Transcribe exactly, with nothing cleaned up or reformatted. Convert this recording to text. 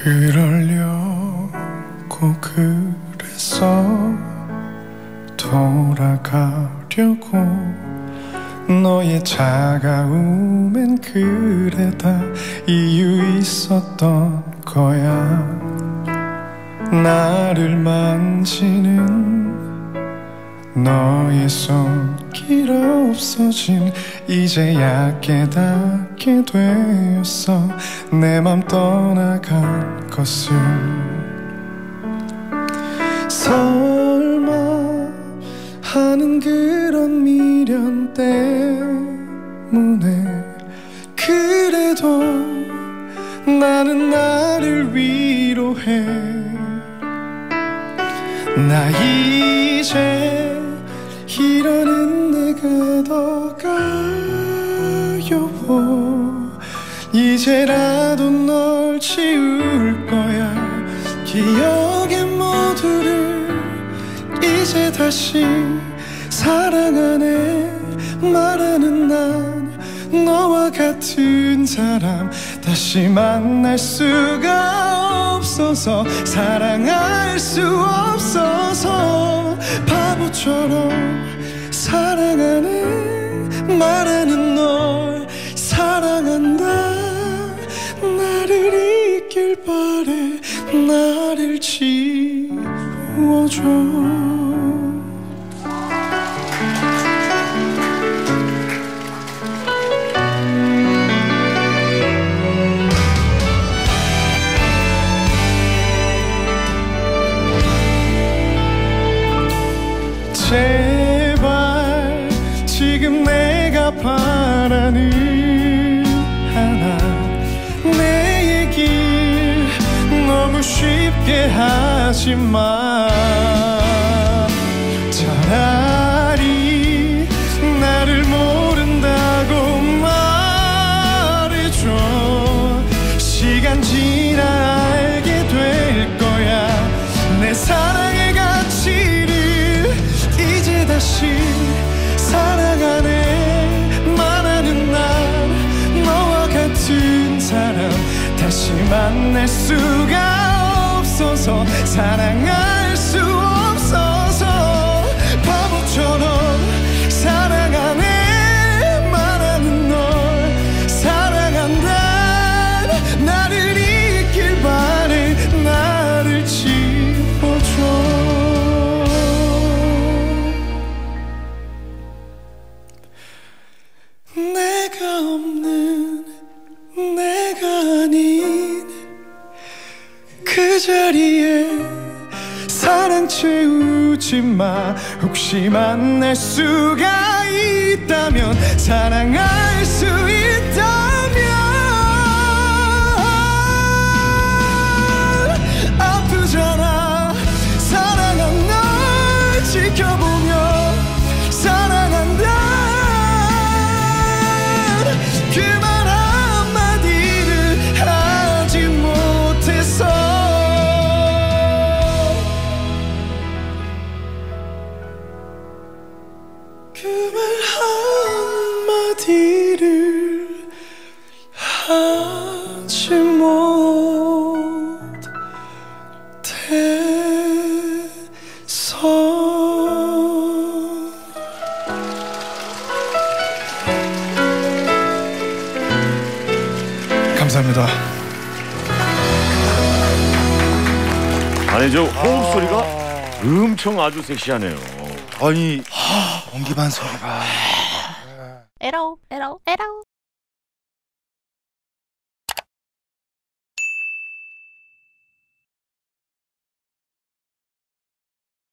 그러려고 그래서 돌아가려고 너의 차가움엔 그래 다 이유 있었던 거야. 나를 만지는 너의 손길 없어진 이제야 깨닫게 되었어. 내 맘 떠나간 것을. 설마 하는 그런 미련 때문에 그래도 나는 나를 위로해. 나 이제 이러는 내가 더 가여워. 이제라도 널 지울 거야. 기억의 모두를 이제 다시 사랑하네 말하는 난 너와 같은 사람 다시 만날 수가 없어서 사랑할 수 없어서 바보처럼 사랑하네 말하는 널 사랑한다. 나를 잊길 바래 나를 지워줘. 제발 지금 내가 바라는 하나 내 얘기 너무 쉽게 하지 마. 차라리 나를 모른다고 말해줘. 시간 지나 알게 될 거야. 내 사랑의 가치를 이제 다시 사랑하네 말하는 난 너와 같은 사람 다시 만날 수가 없어서 사랑할 수 없어서 바보처럼 사랑하네 말하는 널 사랑한다. 나를 잊길 바래 나를 지워줘. 내가 없는 내가 아닌 그 자리에 사랑 채우지 마. 혹시 만날 수가 있다면 사랑할 수 있다면 아프잖아 사랑한 널 지켜보며 사랑한다. 그 말 한마디를 하지 못해서 그 말 한마디를 하지 못해서. 감사합니다. 아니 저 호흡 소리가 엄청 아주 섹시하네요. 아니 공기반 소리가 에라오 에라오 에라오